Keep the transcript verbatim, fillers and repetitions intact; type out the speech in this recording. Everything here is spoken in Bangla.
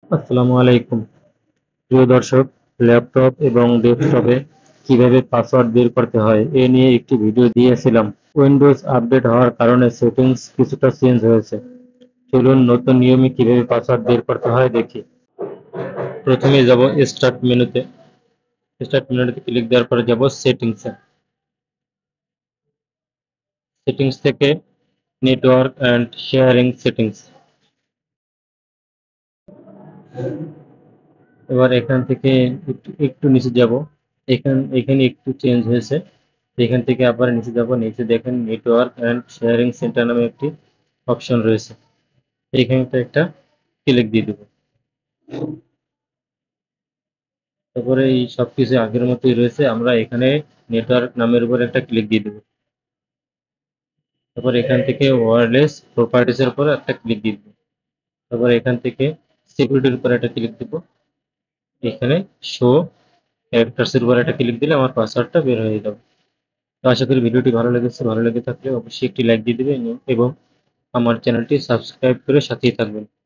আসসালামু আলাইকুম প্রিয় দর্শক। ল্যাপটপ এবং ডেস্কটপে কিভাবে পাসওয়ার্ড বের করতে হয় এ নিয়ে একটি ভিডিও দিয়েছিলাম। উইন্ডোজ আপডেট হওয়ার কারণে সেটিংস কিছুটা চেঞ্জ হয়েছে। চলুন নতুন নিয়মে কিভাবে পাসওয়ার্ড বের করতে হয় দেখি। প্রথমে যাব স্টার্ট মেনুতে। স্টার্ট মেনুতে ক্লিক দেওয়ার পরে যাব সেটিংসে। সেটিংস থেকে নেটওয়ার্ক অ্যান্ড শেয়ারিং সেটিংস। এবার এখান থেকে একটু একটু নিচে যাব। এখান এখানে একটু চেঞ্জ হয়েছে। এখান থেকে আবার নিচে যাব, নিচে দেখেন নেটওয়ার্ক অ্যান্ড শেয়ারিং সেন্টার নামে একটি অপশন রয়েছে। এইখানটা একটা ক্লিক দিয়ে দেব। তারপরে এই সবকিছু আগের মতোই রয়েছে, আমরা এখানে নেটওয়ার্ক নামের উপর একটা ক্লিক দিয়ে দেব। তারপর এখান থেকে ওয়্যারলেস প্রপার্টিস এর উপর একটা ক্লিক দিয়ে দেব। তারপর এখান থেকে সিকিউরিটির উপর একটা ক্লিক দেব। এখানে শো ক্যারেক্টার্স এর উপর একটা ক্লিক দিলে আমার পাসওয়ার্ডটা বের হয়ে যাবে। তো আশা করি ভিডিওটি ভালো লেগেছে। ভালো লেগে থাকলে অবশ্যই একটি লাইক দিয়ে দেবেন এবং আমার চ্যানেলটি সাবস্ক্রাইব করে সাথেই থাকবেন।